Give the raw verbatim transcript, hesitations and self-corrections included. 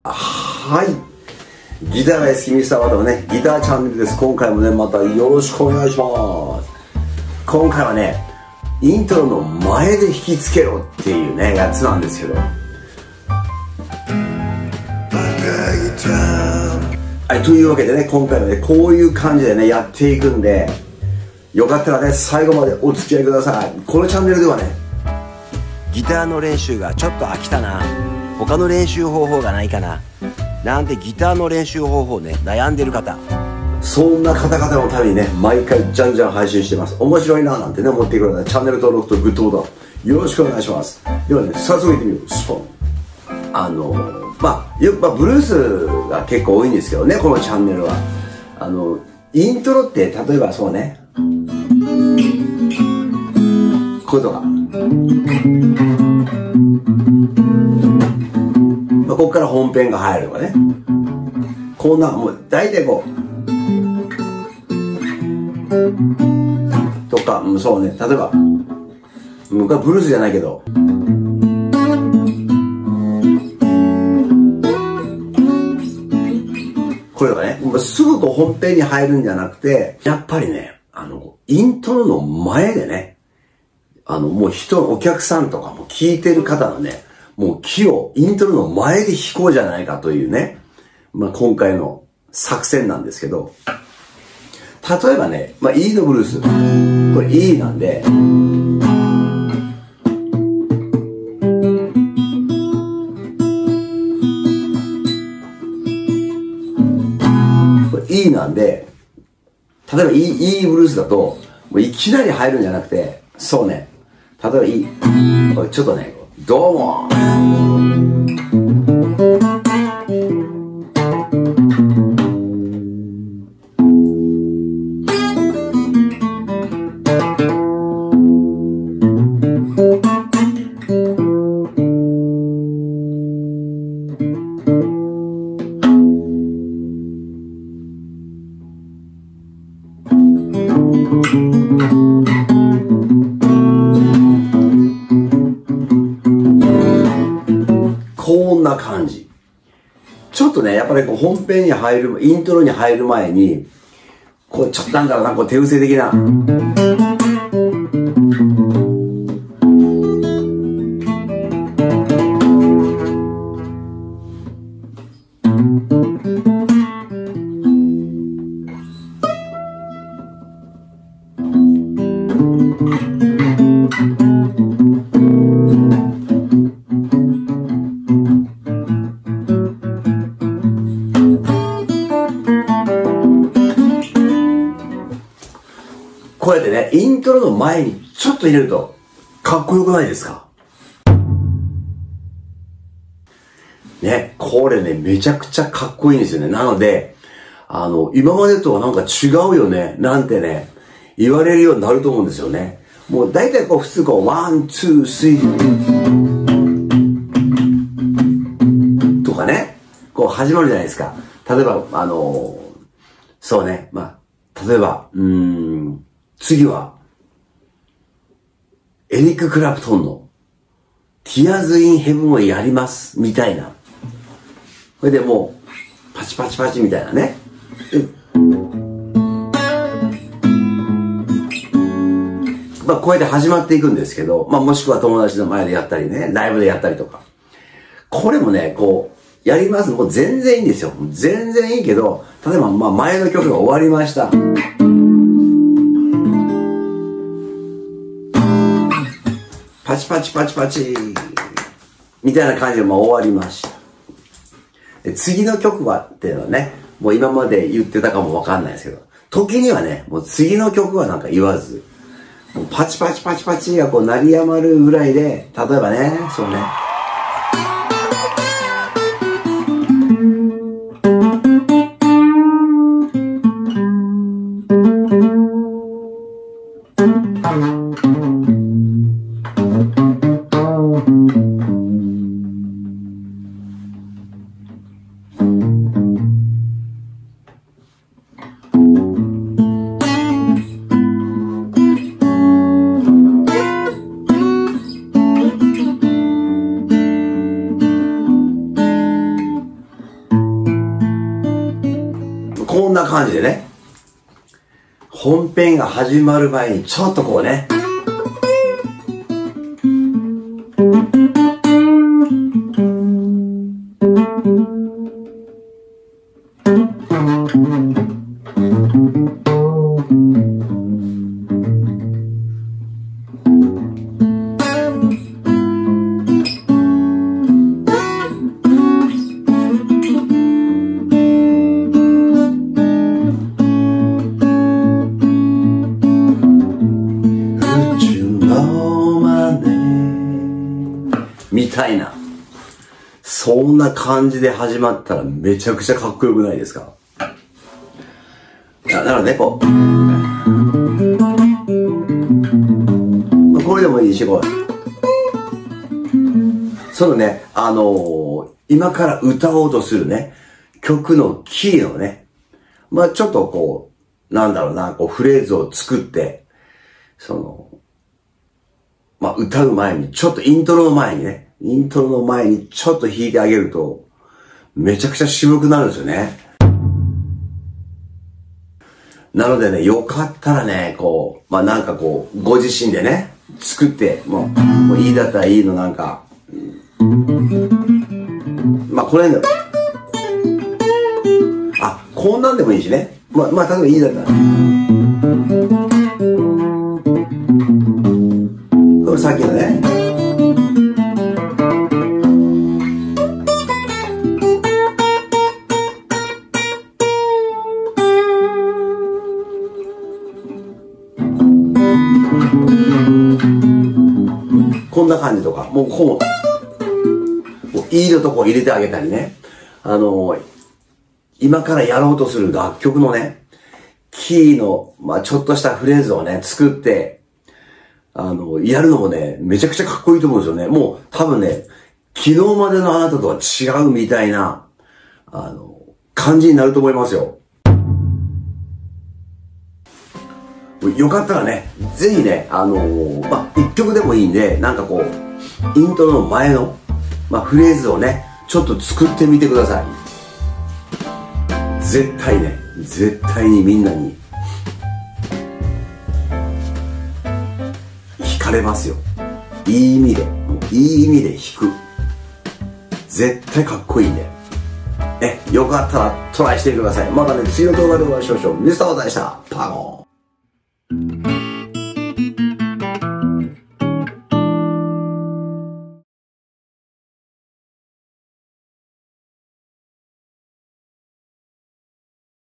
はい。ギター大好きミスターワタのね、ギターチャンネルです。今回もね、またよろしくお願いします。今回はね、イントロの前で弾き付けろっていうね、やつなんですけど。はい、というわけでね、今回はね、こういう感じでね、やっていくんで、よかったらね、最後までお付き合いください。このチャンネルではね、ギターの練習がちょっと飽きたな、他の練習方法がないかな、なんてギターの練習方法ね、悩んでる方、そんな方々のためにね、毎回じゃんじゃん配信してます。面白いななんてね、思ってくれたらチャンネル登録とグッドボタンよろしくお願いします。ではね、早速いってみよう。スポン。あのまあよく、まあ、ブルースが結構多いんですけどね、このチャンネルは。あのイントロって例えばそうね、これとか、まあ、ここから本編が入るとかね、こんなもう大体こうとか、そうね、例えば僕はブルースじゃないけど、これはね、すぐこう本編に入るんじゃなくて、やっぱりね、あの、イントロの前でね、あの、もう人、お客さんとかも聞いてる方のね、もう気をイントロの前で弾こうじゃないかというね、まあ今回の作戦なんですけど、例えばね、まあ E のブルース、これ E なんで、E なんで、例えば E、E ブルースだと、もういきなり入るんじゃなくて、そうね、例えば E、これちょっとね、どうもこんな感じ。ちょっとね、やっぱりこう本編に入る、イントロに入る前に、こう、ちょっとなんだろうな、こう手癖的な。こうやってね、イントロの前にちょっと入れると、かっこよくないですか？ね、これね、めちゃくちゃかっこいいんですよね。なので、あの、今までとはなんか違うよね、なんてね、言われるようになると思うんですよね。もう大体こう普通こう、ワン、ツー、スリーとかね、こう始まるじゃないですか。例えば、あの、そうね、まあ、例えば、うーん、次は、エリック・クラプトンの Tears in Heaven をやります、みたいな。それでもう、パチパチパチみたいなね。まあ、こうやって始まっていくんですけど、まあ、もしくは友達の前でやったりね、ライブでやったりとか。これもね、こう、やります。もう全然いいんですよ。全然いいけど、例えば、まあ、前の曲が終わりました。パチパチパチパチみたいな感じでもう終わりました。で、次の曲はっていうのはね、もう今まで言ってたかもわかんないですけど、時にはね、もう次の曲はなんか言わず、もうパチパチパチパチがこう鳴りやまるぐらいで、例えばね、そうね。 こんな感じでね、本編が始まる前にちょっとこうね、みたいな。そんな感じで始まったらめちゃくちゃかっこよくないですか？なのでこう、これでもいいし、こう。そのね、あのー、今から歌おうとするね、曲のキーのね、まあちょっとこう、なんだろうな、こうフレーズを作って、その、まあ歌う前に、ちょっとイントロの前にね、イントロの前にちょっと弾いてあげると、めちゃくちゃ渋くなるんですよね。なのでね、よかったらね、こう、まあなんかこう、ご自身でね、作って、もう、もういいだったらいいのなんか、まあこれね、あ、こんなんでもいいしね。まあ、まあ例えばいいだったら。これさっきのね。こんな感じとか、もうこう、もういいのとこ入れてあげたりね。あの、今からやろうとする楽曲のね、キーの、まあちょっとしたフレーズをね、作って、あの、やるのもね、めちゃくちゃかっこいいと思うんですよね。もう多分ね、昨日までのあなたとは違うみたいな、あの、感じになると思いますよ。よかったらね、ぜひね、あのー、まあ、一曲でもいいんで、なんかこう、イントロの前の、まあ、フレーズをね、ちょっと作ってみてください。絶対ね、絶対にみんなに、惹かれますよ。いい意味で、もういい意味で弾く。絶対かっこいいんで。ね、よかったらトライしてみてください。またね、次の動画でお会いしましょう。ミスターワタでした。パゴン。